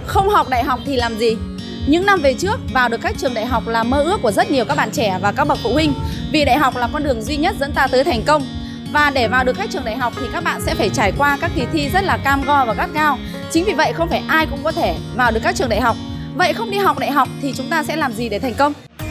Không học đại học thì làm gì? Những năm về trước, vào được các trường đại học là mơ ước của rất nhiều các bạn trẻ và các bậc phụ huynh. Vì đại học là con đường duy nhất dẫn ta tới thành công. Và để vào được các trường đại học thì các bạn sẽ phải trải qua các kỳ thi rất là cam go và gắt gao. Chính vì vậy không phải ai cũng có thể vào được các trường đại học. Vậy không đi học đại học thì chúng ta sẽ làm gì để thành công?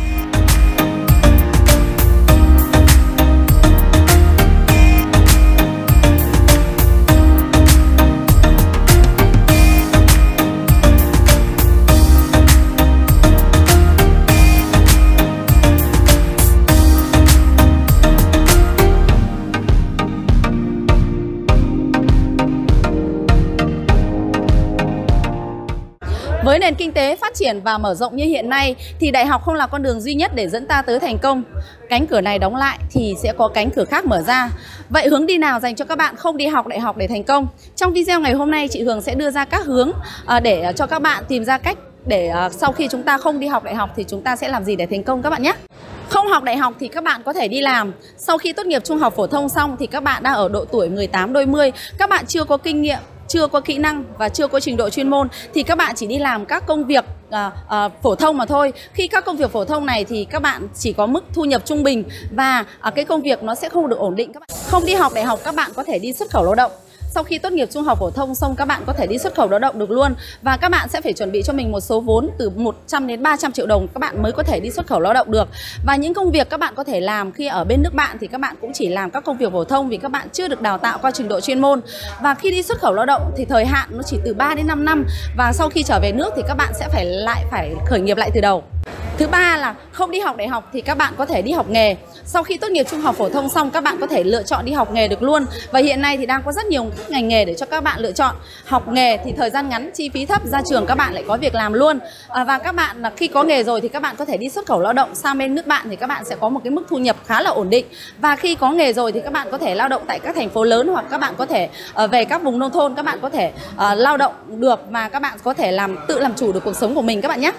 Với nền kinh tế phát triển và mở rộng như hiện nay thì đại học không là con đường duy nhất để dẫn ta tới thành công. Cánh cửa này đóng lại thì sẽ có cánh cửa khác mở ra. Vậy hướng đi nào dành cho các bạn không đi học đại học để thành công? Trong video ngày hôm nay chị Hường sẽ đưa ra các hướng để cho các bạn tìm ra cách để sau khi chúng ta không đi học đại học thì chúng ta sẽ làm gì để thành công các bạn nhé. Không học đại học thì các bạn có thể đi làm. Sau khi tốt nghiệp trung học phổ thông xong thì các bạn đang ở độ tuổi 18 đôi mươi, các bạn chưa có kinh nghiệm, chưa có kỹ năng và chưa có trình độ chuyên môn thì các bạn chỉ đi làm các công việc phổ thông mà thôi. Khi các công việc phổ thông này thì các bạn chỉ có mức thu nhập trung bình và cái công việc nó sẽ không được ổn định. Các bạn không đi học đại học, các bạn có thể đi xuất khẩu lao động. Sau khi tốt nghiệp trung học phổ thông xong các bạn có thể đi xuất khẩu lao động được luôn. Và các bạn sẽ phải chuẩn bị cho mình một số vốn từ 100 đến 300 triệu đồng các bạn mới có thể đi xuất khẩu lao động được. Và những công việc các bạn có thể làm khi ở bên nước bạn thì các bạn cũng chỉ làm các công việc phổ thông vì các bạn chưa được đào tạo qua trình độ chuyên môn. Và khi đi xuất khẩu lao động thì thời hạn nó chỉ từ 3 đến 5 năm. Và sau khi trở về nước thì các bạn sẽ phải khởi nghiệp lại từ đầu. Thứ ba là không đi học đại học thì các bạn có thể đi học nghề. Sau khi tốt nghiệp trung học phổ thông xong các bạn có thể lựa chọn đi học nghề được luôn. Và hiện nay thì đang có rất nhiều ngành nghề để cho các bạn lựa chọn. Học nghề thì thời gian ngắn, chi phí thấp, ra trường các bạn lại có việc làm luôn. Và các bạn khi có nghề rồi thì các bạn có thể đi xuất khẩu lao động sang bên nước bạn thì các bạn sẽ có một cái mức thu nhập khá là ổn định. Và khi có nghề rồi thì các bạn có thể lao động tại các thành phố lớn hoặc các bạn có thể về các vùng nông thôn, các bạn có thể lao động được và các bạn có thể tự làm chủ được cuộc sống của mình các bạn nhé.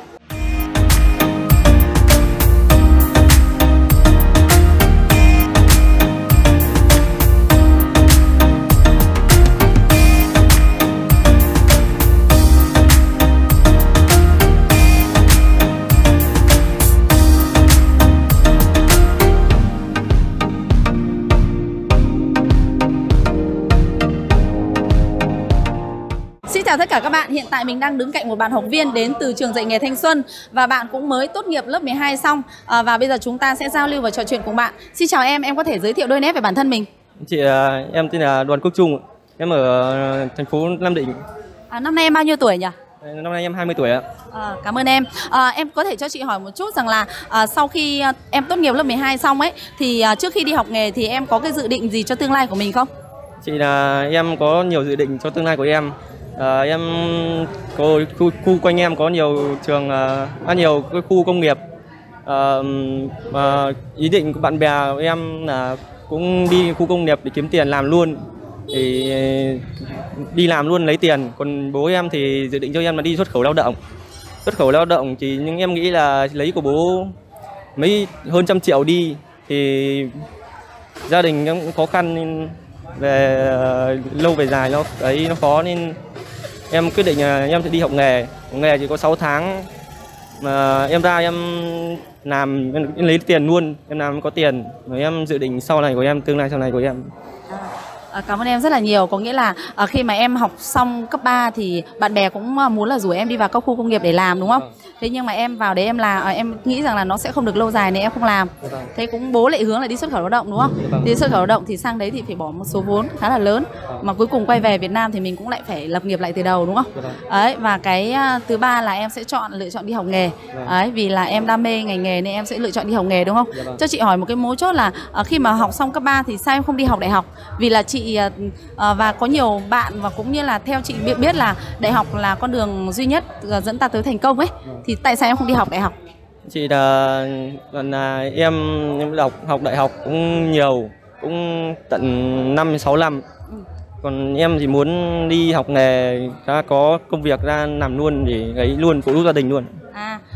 Xin chào tất cả các bạn, hiện tại mình đang đứng cạnh một bạn học viên đến từ trường dạy nghề Thanh Xuân và bạn cũng mới tốt nghiệp lớp 12 xong và bây giờ chúng ta sẽ giao lưu và trò chuyện cùng bạn. Xin chào em có thể giới thiệu đôi nét về bản thân mình? Chị, em tên là Đoàn Quốc Trung, em ở thành phố Nam Định. Năm nay em bao nhiêu tuổi nhỉ? Năm nay em 20 tuổi ạ. Cảm ơn em. Em có thể cho chị hỏi một chút rằng là sau khi em tốt nghiệp lớp 12 xong ấy thì trước khi đi học nghề thì em có cái dự định gì cho tương lai của mình không? Chị, là em có nhiều dự định cho tương lai của em. Em có khu quanh em có nhiều trường, nhiều cái khu công nghiệp. Ý định của bạn bè của em là cũng đi khu công nghiệp để kiếm tiền làm luôn, thì đi làm luôn lấy tiền. Còn bố em thì dự định cho em là đi xuất khẩu lao động. Xuất khẩu lao động thì nhưng em nghĩ là lấy của bố mấy hơn 100 triệu đi thì gia đình em cũng khó khăn nên về lâu về dài nó khó, nên em quyết định là em sẽ đi học nghề. Học nghề chỉ có 6 tháng mà em ra em làm em lấy tiền luôn, em làm có tiền rồi em dự định sau này của em, tương lai sau này của em. Cảm ơn em rất là nhiều. Có nghĩa là khi mà em học xong cấp 3 thì bạn bè cũng muốn là rủ em đi vào các khu công nghiệp để làm đúng không? Thế nhưng mà em vào đấy em là em nghĩ rằng là nó sẽ không được lâu dài nên em không làm. Thế cũng bố lại hướng là đi xuất khẩu lao động đúng không? Đi xuất khẩu lao động thì sang đấy thì phải bỏ một số vốn khá là lớn. Mà cuối cùng quay về Việt Nam thì mình cũng lại phải lập nghiệp lại từ đầu đúng không? Đấy, và cái thứ ba là em sẽ lựa chọn đi học nghề. Đấy, vì là em đam mê ngành nghề nên em sẽ lựa chọn đi học nghề đúng không? Cho chị hỏi một cái mấu chốt là khi mà học xong cấp 3 thì sao em không đi học đại học? Vì là chị và có nhiều bạn và cũng như là theo chị biết là đại học là con đường duy nhất dẫn ta tới thành công ấy, thì tại sao em không đi học đại học? Chị, là em học đại học cũng nhiều, cũng tận 5-6 năm. Còn em chỉ muốn đi học nghề, có công việc ra làm luôn để ấy luôn, phụ giúp gia đình luôn.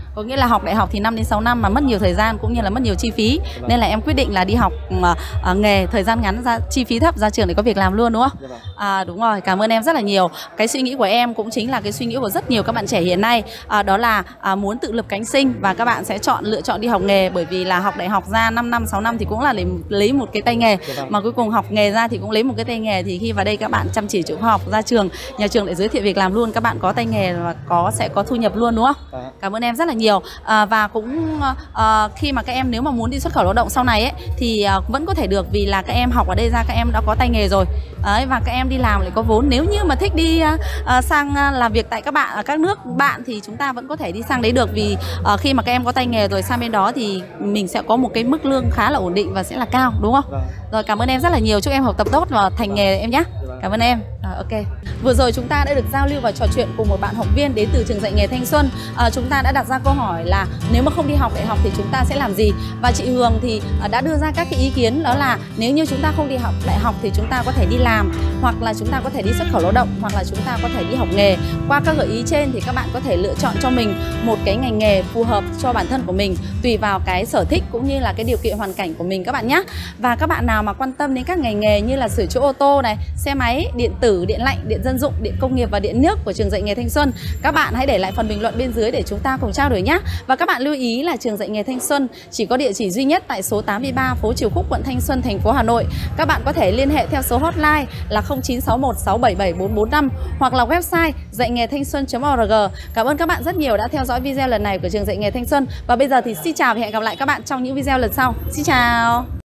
Có nghĩa là học đại học thì 5 đến 6 năm mà mất nhiều thời gian cũng như là mất nhiều chi phí. Nên là em quyết định là đi học nghề thời gian ngắn, chi phí thấp, ra trường để có việc làm luôn đúng không? Đúng rồi, cảm ơn em rất là nhiều. Cái suy nghĩ của em cũng chính là cái suy nghĩ của rất nhiều các bạn trẻ hiện nay, đó là muốn tự lập cánh sinh và các bạn sẽ lựa chọn đi học nghề, bởi vì là học đại học ra 5 năm 6 năm thì cũng là lấy một cái tay nghề, mà cuối cùng học nghề ra thì cũng lấy một cái tay nghề, thì khi vào đây các bạn chăm chỉ chịu học, ra trường nhà trường lại giới thiệu việc làm luôn, các bạn có tay nghề và sẽ có thu nhập luôn đúng không? Cảm ơn em rất là nhiều. Và cũng khi mà các em nếu mà muốn đi xuất khẩu lao động sau này ấy, thì vẫn có thể được, vì là các em học ở đây ra các em đã có tay nghề rồi. Đấy, và các em đi làm lại có vốn. Nếu như mà thích đi sang làm việc tại các nước bạn thì chúng ta vẫn có thể đi sang đấy được, vì khi mà các em có tay nghề rồi sang bên đó thì mình sẽ có một cái mức lương khá là ổn định và sẽ là cao đúng không? Rồi, cảm ơn em rất là nhiều, chúc em học tập tốt và thành nghề em nhé. Cảm ơn em. Ok. Vừa rồi chúng ta đã được giao lưu và trò chuyện cùng một bạn học viên đến từ trường dạy nghề Thanh Xuân. Chúng ta đã đặt ra câu hỏi là nếu mà không đi học đại học thì chúng ta sẽ làm gì? Và chị Hường thì đã đưa ra các cái ý kiến, đó là nếu như chúng ta không đi học đại học thì chúng ta có thể đi làm, hoặc là chúng ta có thể đi xuất khẩu lao động, hoặc là chúng ta có thể đi học nghề. Qua các gợi ý trên thì các bạn có thể lựa chọn cho mình một cái ngành nghề phù hợp cho bản thân của mình, tùy vào cái sở thích cũng như là cái điều kiện hoàn cảnh của mình các bạn nhé. Và các bạn nào mà quan tâm đến các ngành nghề như là sửa chữa ô tô này, xe máy, điện tử, điện lạnh, điện dân dụng, điện công nghiệp và điện nước của trường dạy nghề Thanh Xuân, các bạn hãy để lại phần bình luận bên dưới để chúng ta cùng trao đổi nhé. Và các bạn lưu ý là trường dạy nghề Thanh Xuân chỉ có địa chỉ duy nhất tại số 83 phố Triều Khúc, quận Thanh Xuân, thành phố Hà Nội. Các bạn có thể liên hệ theo số hotline là 0961 677 445 hoặc là website dạy nghề thanh xuân.org. Cảm ơn các bạn rất nhiều đã theo dõi video lần này của trường dạy nghề Thanh Xuân. Và bây giờ thì xin chào và hẹn gặp lại các bạn trong những video lần sau. Xin chào.